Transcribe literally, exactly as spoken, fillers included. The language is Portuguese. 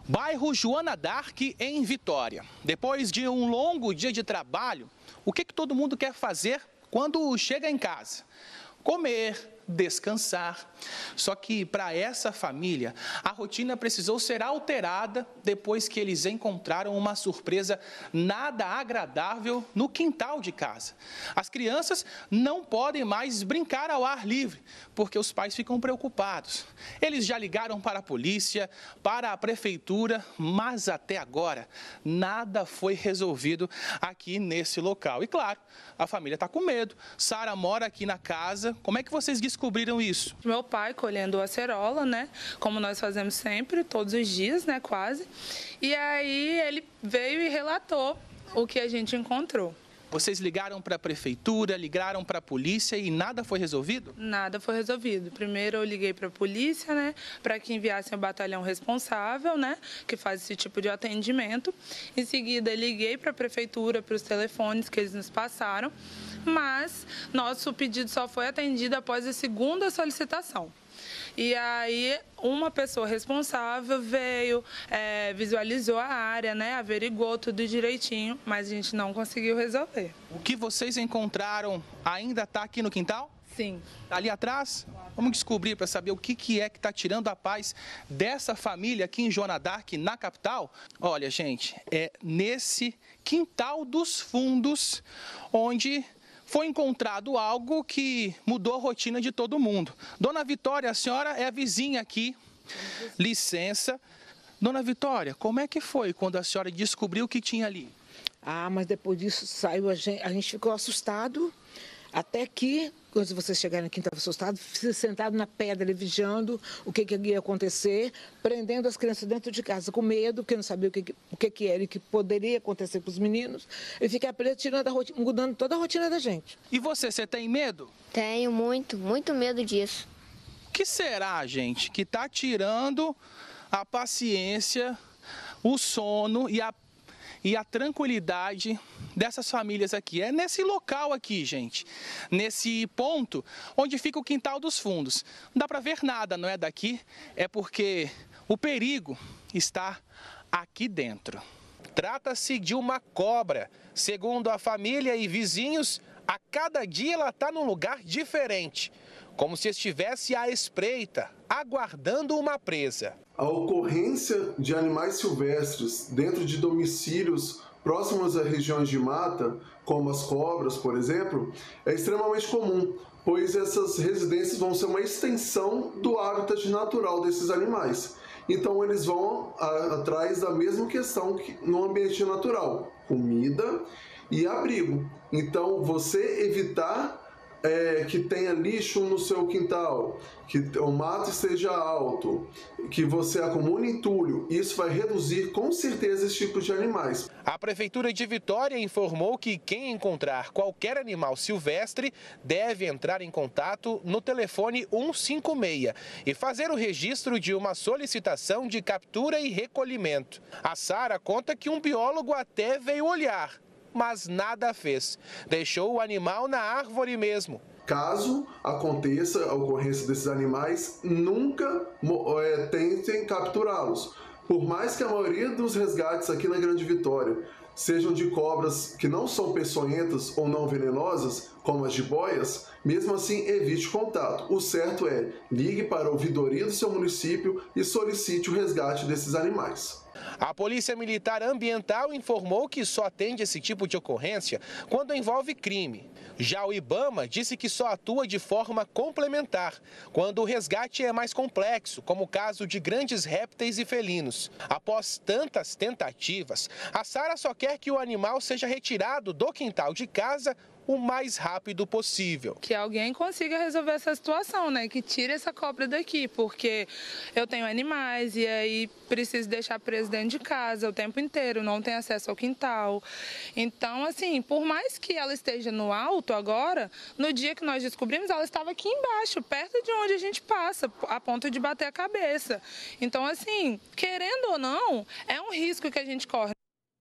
Bairro Joana d'Arc, em Vitória. Depois de um longo dia de trabalho, o que, que todo mundo quer fazer quando chega em casa? Comer, descansar. Só que para essa família, a rotina precisou ser alterada depois que eles encontraram uma surpresa nada agradável no quintal de casa. As crianças não podem mais brincar ao ar livre, porque os pais ficam preocupados. Eles já ligaram para a polícia, para a prefeitura, mas até agora nada foi resolvido aqui nesse local. E claro, a família está com medo. Sara mora aqui na casa. Como é que vocês descobriram isso? Meu pai colhendo acerola, né? Como nós fazemos sempre, todos os dias, né? Quase. E aí ele veio e relatou o que a gente encontrou. Vocês ligaram para a prefeitura, ligaram para a polícia e nada foi resolvido? Nada foi resolvido. Primeiro eu liguei para a polícia, né, para que enviassem o batalhão responsável, né, que faz esse tipo de atendimento. Em seguida liguei para a prefeitura, para os telefones que eles nos passaram, mas nosso pedido só foi atendido após a segunda solicitação. E aí uma pessoa responsável veio, é, visualizou a área, né, averiguou tudo direitinho, mas a gente não conseguiu resolver. O que vocês encontraram ainda está aqui no quintal? Sim. Está ali atrás? Vamos descobrir para saber o que, que é que está tirando a paz dessa família aqui em Joana d'Arc, na capital. Olha, gente, é nesse quintal dos fundos onde foi encontrado algo que mudou a rotina de todo mundo. Dona Vitória, a senhora é a vizinha aqui. Licença. Dona Vitória, como é que foi quando a senhora descobriu o que tinha ali? Ah, mas depois disso saiu, a gente, a gente ficou assustado. Até que, quando vocês chegaram aqui, estava assustado, sentado na pedra, vigiando o que, que ia acontecer, prendendo as crianças dentro de casa com medo, porque não sabia o que, o que, que era e o que poderia acontecer com os meninos. E ficar preso, tirando a rotina, mudando toda a rotina da gente. E você, você tem medo? Tenho muito, muito medo disso. O que será, gente, que está tirando a paciência, o sono e a e a tranquilidade dessas famílias aqui? É nesse local aqui, gente, nesse ponto onde fica o quintal dos fundos. Não dá para ver nada, não é daqui? É porque o perigo está aqui dentro. Trata-se de uma cobra. Segundo a família e vizinhos, a cada dia ela está num lugar diferente, como se estivesse à espreita, aguardando uma presa. A ocorrência de animais silvestres dentro de domicílios próximos a regiões de mata, como as cobras, por exemplo, é extremamente comum, pois essas residências vão ser uma extensão do hábitat natural desses animais. Então eles vão a, atrás da mesma questão que no ambiente natural, comida e abrigo. Então você evitar É, que tenha lixo no seu quintal, que o mato esteja alto, que você acumule entulho, isso vai reduzir com certeza esse tipo de animais. A Prefeitura de Vitória informou que quem encontrar qualquer animal silvestre deve entrar em contato no telefone um cinco seis e fazer o registro de uma solicitação de captura e recolhimento. A Sara conta que um biólogo até veio olhar, mas nada fez. Deixou o animal na árvore mesmo. Caso aconteça a ocorrência desses animais, nunca é, tentem capturá-los. Por mais que a maioria dos resgates aqui na Grande Vitória sejam de cobras que não são peçonhentas ou não venenosas, como as jiboias, mesmo assim evite contato. O certo é, ligue para a ouvidoria do seu município e solicite o resgate desses animais. A Polícia Militar Ambiental informou que só atende esse tipo de ocorrência quando envolve crime. Já o IBAMA disse que só atua de forma complementar, quando o resgate é mais complexo, como o caso de grandes répteis e felinos. Após tantas tentativas, a Sara só quer que o animal seja retirado do quintal de casa o mais rápido possível. Que alguém consiga resolver essa situação, né? Que tire essa cobra daqui, porque eu tenho animais e aí preciso deixar preso dentro de casa o tempo inteiro, não tenho acesso ao quintal. Então, assim, por mais que ela esteja no alto agora, no dia que nós descobrimos, ela estava aqui embaixo, perto de onde a gente passa, a ponto de bater a cabeça. Então, assim, querendo ou não, é um risco que a gente corre.